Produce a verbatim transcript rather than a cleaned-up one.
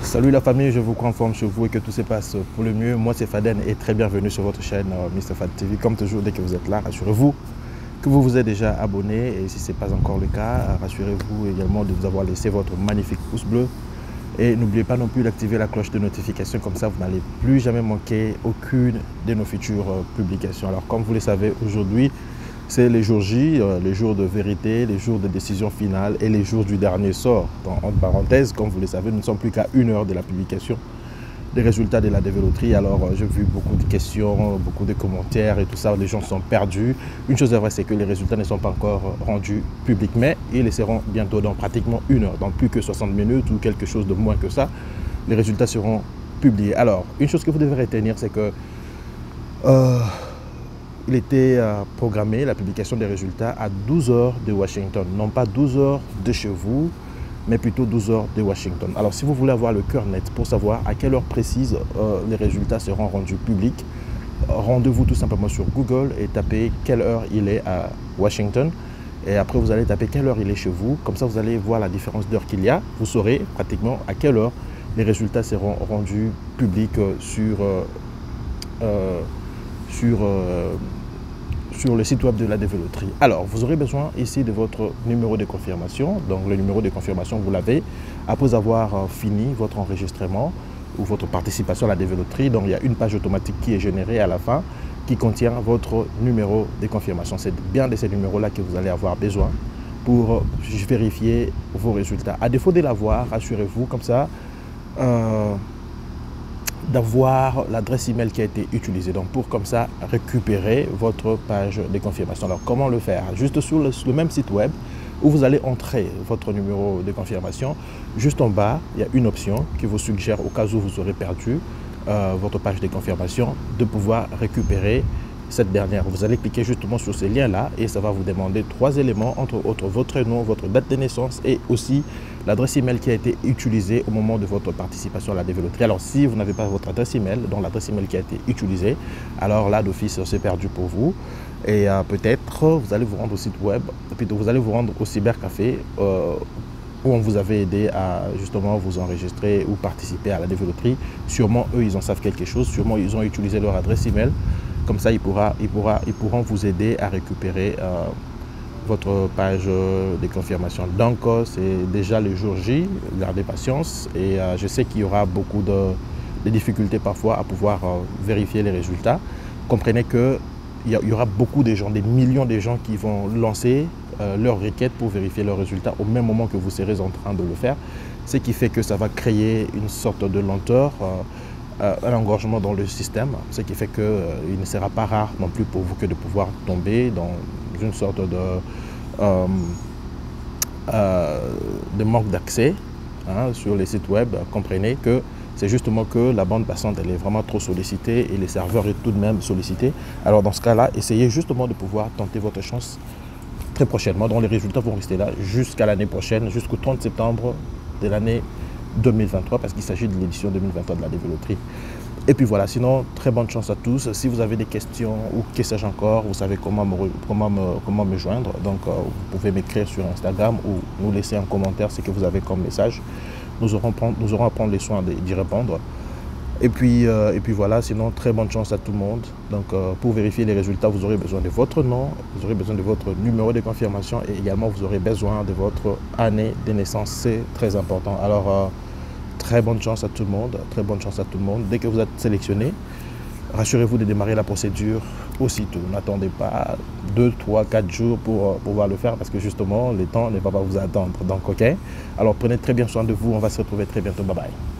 Salut la famille, je vous crois en forme chez vous et que tout se passe pour le mieux. Moi c'est Faden et très bienvenue sur votre chaîne euh, Mister Fad T V. Comme toujours, dès que vous êtes là, rassurez-vous que vous vous êtes déjà abonné et si ce n'est pas encore le cas, rassurez-vous également de vous avoir laissé votre magnifique pouce bleu. Et n'oubliez pas non plus d'activer la cloche de notification, comme ça vous n'allez plus jamais manquer aucune de nos futures euh, publications. Alors comme vous le savez, aujourd'hui c'est les jours J, euh, les jours de vérité, les jours de décision finale et les jours du dernier sort. Donc, entre parenthèses, comme vous le savez, nous ne sommes plus qu'à une heure de la publication des résultats de la dévéloterie. Alors euh, j'ai vu beaucoup de questions, beaucoup de commentaires et tout ça, les gens sont perdus. Une chose est vraie, c'est que les résultats ne sont pas encore rendus publics, mais ils les seront bientôt dans pratiquement une heure, dans plus que soixante minutes ou quelque chose de moins que ça. Les résultats seront publiés. Alors, une chose que vous devez retenir, c'est que euh, il était euh, programmé, la publication des résultats, à douze heures de Washington. Non pas douze heures de chez vous, mais plutôt douze heures de Washington. Alors, si vous voulez avoir le cœur net pour savoir à quelle heure précise euh, les résultats seront rendus publics, rendez-vous tout simplement sur Google et tapez quelle heure il est à Washington. Et après, vous allez taper quelle heure il est chez vous. Comme ça, vous allez voir la différence d'heure qu'il y a. Vous saurez pratiquement à quelle heure les résultats seront rendus publics euh, sur... Euh, euh, Sur, euh, sur le site web de la dévéloterie. Alors, vous aurez besoin ici de votre numéro de confirmation. Donc, le numéro de confirmation, vous l'avez après avoir euh, fini votre enregistrement ou votre participation à la dévéloterie. Donc, il y a une page automatique qui est générée à la fin qui contient votre numéro de confirmation. C'est bien de ces numéros-là que vous allez avoir besoin pour vérifier vos résultats. À défaut de l'avoir, rassurez-vous comme ça, euh, d'avoir l'adresse email qui a été utilisée, donc pour comme ça récupérer votre page de confirmation. Alors comment le faire? Juste sur le, le même site web où vous allez entrer votre numéro de confirmation, juste en bas il y a une option qui vous suggère, au cas où vous aurez perdu euh, votre page de confirmation, de pouvoir récupérer cette dernière. Vous allez cliquer justement sur ce lien là et ça va vous demander trois éléments, entre autres votre nom, votre date de naissance et aussi l'adresse email qui a été utilisée au moment de votre participation à la dévéloterie. Alors si vous n'avez pas votre adresse email, donc l'adresse email qui a été utilisée, alors là d'office c'est perdu pour vous et euh, peut-être vous allez vous rendre au site web, plutôt vous allez vous rendre au cybercafé euh, où on vous avait aidé à justement vous enregistrer ou participer à la dévéloterie. Sûrement eux ils en savent quelque chose, sûrement ils ont utilisé leur adresse email. Comme ça, ils, pourra, ils, pourra, ils pourront vous aider à récupérer euh, votre page de confirmation. Donc, euh, c'est déjà le jour J, gardez patience. Et euh, je sais qu'il y aura beaucoup de, de difficultés parfois à pouvoir euh, vérifier les résultats. Comprenez qu'il y, y aura beaucoup de gens, des millions de gens qui vont lancer euh, leur requête pour vérifier leurs résultats au même moment que vous serez en train de le faire. Ce qui fait que ça va créer une sorte de lenteur. Euh, Euh, un engorgement dans le système, ce qui fait qu'il euh, ne sera pas rare non plus pour vous que de pouvoir tomber dans une sorte de, euh, euh, de manque d'accès hein, sur les sites web. Comprenez que c'est justement que la bande passante elle est vraiment trop sollicitée et les serveurs est tout de même sollicité. Alors dans ce cas-là, essayez justement de pouvoir tenter votre chance très prochainement. Donc les résultats vont rester là jusqu'à l'année prochaine, jusqu'au trente septembre de l'année deux mille vingt-trois, parce qu'il s'agit de l'édition deux mille vingt-trois de la dévéloterie. Et puis voilà, sinon, très bonne chance à tous. Si vous avez des questions ou que sais-je encore, vous savez comment me, comment me, comment me joindre. Donc, euh, vous pouvez m'écrire sur Instagram ou nous laisser en commentaire ce que vous avez comme message. Nous aurons, nous aurons à prendre les soins d'y répondre. Et puis, euh, et puis voilà, sinon, très bonne chance à tout le monde. Donc, euh, pour vérifier les résultats, vous aurez besoin de votre nom, vous aurez besoin de votre numéro de confirmation et également, vous aurez besoin de votre année de naissance. C'est très important. Alors, euh, très bonne chance à tout le monde, très bonne chance à tout le monde. Dès que vous êtes sélectionné, rassurez-vous de démarrer la procédure aussitôt. N'attendez pas deux, trois, quatre jours pour euh, pouvoir le faire parce que justement, le temps ne va pas vous attendre. Donc, ok. Alors, prenez très bien soin de vous. On va se retrouver très bientôt. Bye bye.